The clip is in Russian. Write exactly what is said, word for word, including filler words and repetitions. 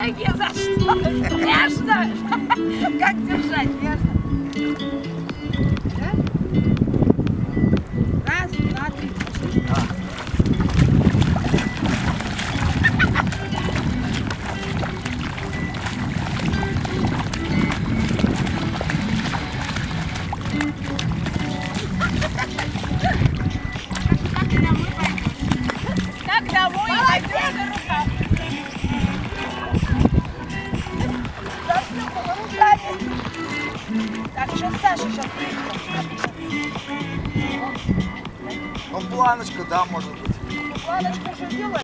Не за что. Нежно. Как держать? Нежно. Да? Раз, два, три. Как домой пойдешь на руках? Зашлепала руками. Так, что Саша сейчас приехала? Ну, планочка, да, может быть. Планочку уже делаешь?